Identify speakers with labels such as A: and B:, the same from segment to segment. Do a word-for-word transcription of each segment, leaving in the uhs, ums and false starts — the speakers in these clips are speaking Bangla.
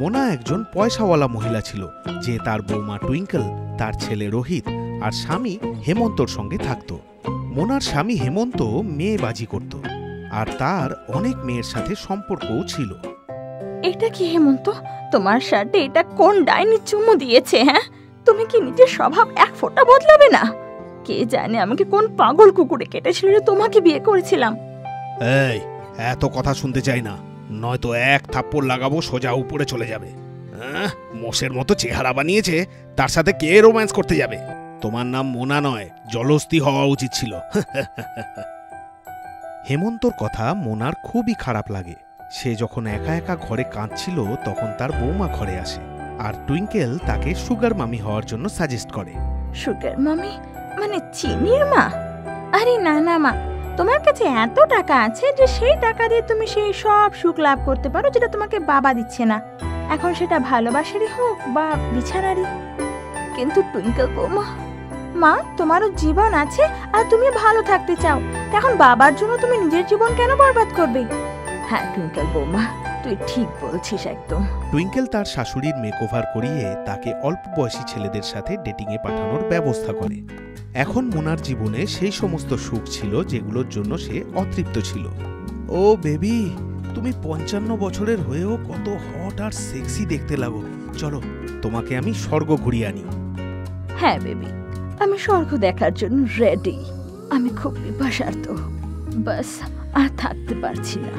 A: মোনা একজন পয়সাওয়ালা মহিলা ছিল, যে তার বৌমা টুইঙ্কেল, তার ছেলে রোহিত আর স্বামী হেমন্তর সঙ্গে থাকত। মোনার স্বামী হেমন্ত মেয়েবাজি করত, আর তার অনেক মেয়ের সাথে সম্পর্কও ছিল।
B: এটা কি হেমন্ত, তোমার শার্টে এটা কোন ডাইনি চুমু দিয়েছে? হ্যাঁ, তুমি কি নিজের স্বভাব এক ফোঁটা বদলাবে না? কে জানে আমাকে কোন পাগল কুকুরে কেটেছিল যে তোমাকে বিয়ে করেছিলাম।
A: এই, এত কথা শুনতে চাই না, নয়তো এক থাপ্পড় লাগাবো, সোজা উপরে চলে যাবে। মোষের মতো চেহারা বানিয়েছে, তার সাথে কে রোম্যান্স করতে যাবে? তোমার নাম মোনা নয়, জলস্থি হওয়া উচিত ছিল। হেমন্তর কথা মোনার খুবই খারাপ লাগে। সে যখন একা একা ঘরে কাঁদছিল, তখন তার বৌমা ঘরে আসে, আর টুইঙ্কেল তাকে সুগার মামি হওয়ার জন্য সাজেস্ট করে।
B: সুগার মামি মানে চিনির মা? আরে না না মা, তোমার কাছে এত টাকা আছে যে সেই টাকা দিয়ে তুমি সেই সব সুখ লাভ করতে পারো যেটা তোমাকে বাবা দিচ্ছে না, এখন সেটা ভালোবাসারই হোক বা বিছানারই। কিন্তু টুইঙ্কেল বৌমা, মা তোমারও জীবন আছে আর তুমি ভালো থাকতে চাও, এখন বাবার জন্য তুমি নিজের জীবন কেন বরবাদ করবে? হ্যাঁ টুইঙ্কেল বৌমা, তুই ঠিক বলছিস একদম।
A: টুইঙ্কেল তার শাশুড়ির মেকওভার করিয়ে তাকে অল্প বয়সী ছেলেদের সাথে ডেটিংয়ে পাঠানোর ব্যবস্থা করে। এখন মোনার জীবনে সেই সমস্ত সুখ ছিল যেগুলোর জন্য সে অতৃপ্ত ছিল। ও বেবি, তুমি পঞ্চান্ন বছরের হয়েও কত হট আর সেক্সি দেখতে লাগো। চলো, তোমাকে আমি স্বর্গ ঘুরিয়ে আনি।
B: হ্যাঁ বেবি, আমি স্বর্গ দেখার জন্য রেডি। আমি খুব পিপাসার্ত, বাস আর থাকতে পারছি না।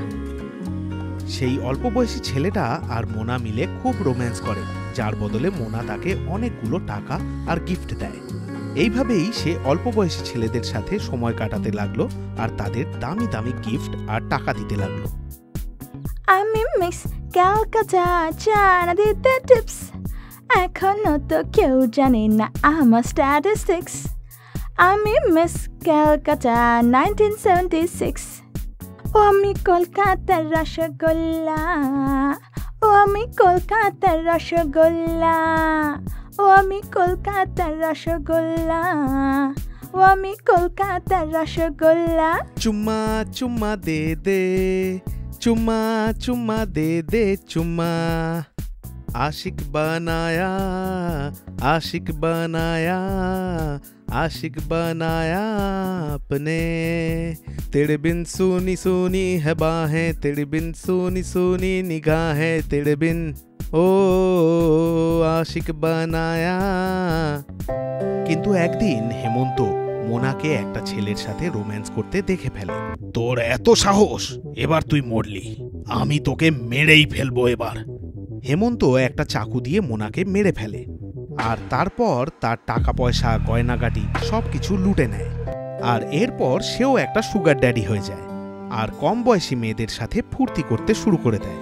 A: সেই অল্প বয়সী ছেলেটা আর মোনা মিলে খুব রোম্যান্স করে, যার বদলে মোনা তাকে অনেকগুলো টাকা আর গিফট দেয়। এইভাবেই সে অল্প বয়সী ছেলেদের সাথে সময় কাটাতে লাগলো আর তাদের দামি দামি গিফট আর টাকা দিতে লাগলো।
B: আমি মিস ক্যালকাটা, জানা দিতে টিপস, এখনো তো কেউ জানে না আমার স্ট্যাটিস্টিক্স। আমি miss Calcutta nineteen seventy six. ও আমি কলকাতার রসগোল্লা, ও আমি কলকাতার রসগোল্লা, ও আমি কলকাতার রসগোল্লা, ও আমি কলকাতার রসগোল্লা।
A: চুম্মা চুম্মা দে দে, চুম্মা চুম্মা দে দে চুম্মা, आशिक बनाया आशिक बनाया आशिक बनाया अपने, तेरे बिन सुनी सुनी है बाहें, तेरे बिन सुनी सुनी निगाहें, तेरे बिन ओ आशिक बनाया। কিন্তু একদিন হেমন্ত মোনাকে একটা ছেলের সাথে রোম্যান্স করতে দেখে ফেলে। তোর এত সাহস, এবার তুই মরলি, আমি তোকে মেরেই ফেলবো এবার। হেমন্ত একটা চাকু দিয়ে মোনাকে মেরে ফেলে, আর তারপর তার টাকা পয়সা গয়নাগাটি সবকিছু লুটে নেয়। আর এরপর সেও একটা সুগার ড্যাডি হয়ে যায়, আর কম বয়সী মেয়েদের সাথে ফুর্তি করতে শুরু করে দেয়।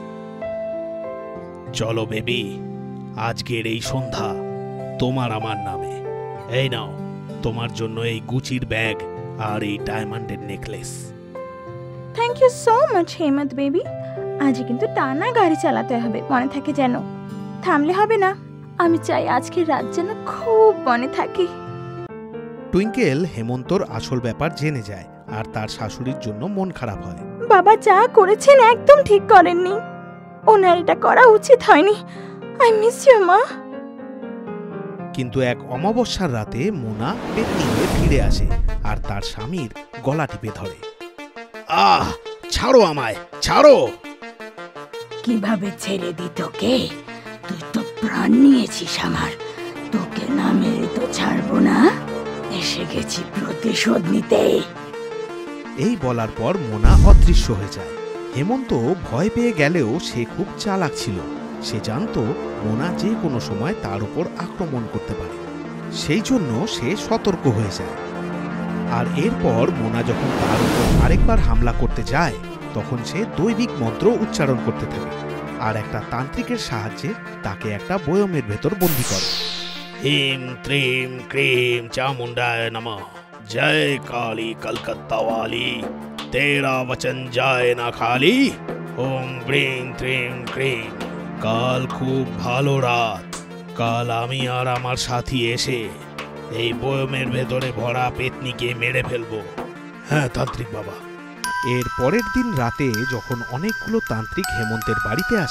A: চলো বেবি, আজকের এই সন্ধ্যা তোমার আমার নামে। এই নাও তোমার জন্য এই গুচির ব্যাগ আর এই ডায়মন্ডের necklace.
B: Thank you so much Hemanta baby. আজ কিন্তু টানা গাড়ি চালাতে হবে, মনে থাকে যেন, থামলে হবে না। আমি চাই আজকের রাত যেন খুব মনে থাকে।
A: টুইঙ্কেল হেমন্তর আসল ব্যাপার জেনে যায়, আর তার শাশুড়ির জন্য মন খারাপ হয়।
B: বাবা যা করেছেন একদম ঠিক করেননি, ওনার এটা করা উচিত হয়নি। আই মিস ইউ মা।
A: কিন্তু এক অমাবস্যার রাতে মোনা পেতনি হয়ে ফিরে আসে আর তার স্বামীর গলা টিপে ধরে। আহ, ছাড়ো আমায়, ছাড়ো।
B: কিভাবে ছেড়ে দি তোকে? তুই তো প্রাণ নিয়েছিস আমার, তোকে না মেরে তো ছাড়বো না, এসে গেছি প্রতিশোধ নিতে।
A: এই বলার পর মোনা অদৃশ্য হয়ে যায়। হেমন্ত ভয় পেয়ে গেলেও সে খুব চালাক ছিল। সে জানতো মোনা যে কোনো সময় তার উপর আক্রমণ করতে পারে, সেই জন্য সে সতর্ক হয়ে যায়। আর এরপর মোনা যখন তার উপর আরেকবার হামলা করতে যায়, তখন সে দৈবিক মন্ত্র উচ্চারণ করতে থাকে, আর একটা তান্ত্রিকের সাহায্যে তাকে একটা বয়মের ভেতর বন্দী করে। হিম ত্রিম ক্রিম চামুন্ডায় নমঃ, জয় কালী কলকাতা ওয়ালি, তেরা বচন যায় না খালি, ওম ব্রিং ত্রিম ক্রিম। কাল খুব ভালো রাত, কাল আমি আর আমার সাথী এসে এই বয়মের ভেতরে ভরা পেতনিকে মেরে ফেলবো। হ্যাঁ তান্ত্রিক বাবা। এর পরের দিন রাতে যখন অনেকগুলো তান্ত্রিক হেমন্তের বাড়িতে আসে,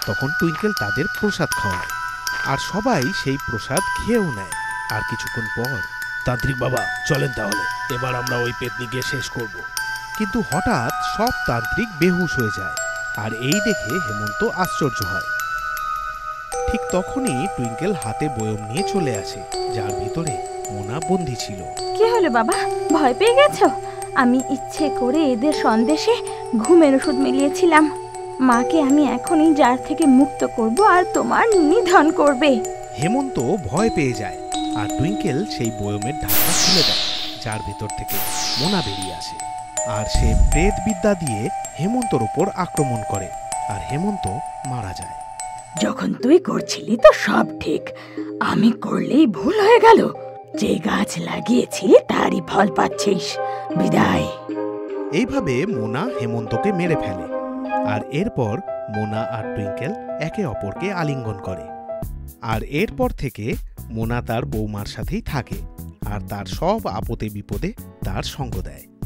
A: তখন টুইঙ্কেল তাদের প্রসাদ খাওয়ায়, আর সবাই সেই প্রসাদ খেয়েও নেয়। আর কিছুক্ষণ পর,
C: তান্ত্রিক বাবা চলেন তাহলে, এবার আমরা ওই পেতনিকে শেষ করব।
A: কিন্তু হঠাৎ সব তান্ত্রিক বেহুশ হয়ে যায়, আর এই দেখে হেমন্ত আশ্চর্য হয়। ঠিক তখনই টুইঙ্কেল হাতে বয়ম নিয়ে চলে আসে, যার ভিতরে মোনা বন্দী ছিল।
B: কি হলো বাবা, ভয় পেয়ে গেছো? আমি ইচ্ছে করে এদের সন্দেশে ঘুমের ওষুধ মিলিয়েছিলাম। মাকে আমি এখনই জার থেকে মুক্ত করব, আর তোমার নিধন করবে।
A: হেমন্ত ভয় পেয়ে যায়, আর টুইঙ্কেল সেই বয়মের ঢাকা খুলে দেয়, যার ভিতর থেকে মোনা বেরিয়ে আসে। আর সে প্রেত বিদ্যা দিয়ে হেমন্তর উপর আক্রমণ করে, আর হেমন্ত মারা যায়।
B: যখন তুই করছিলি তো সব ঠিক, আমি করলেই ভুল হয়ে গেল। যে গাছ লাগিয়েছিলি তারই ফল পাচ্ছিস। বিদায়।
A: এইভাবে মোনা হেমন্তকে মেরে ফেলে, আর এরপর মোনা আর টুইঙ্কেল একে অপরকে আলিঙ্গন করে। আর এরপর থেকে মোনা তার বৌমার সাথেই থাকে, আর তার সব আপদে বিপদে তার সঙ্গ দেয়।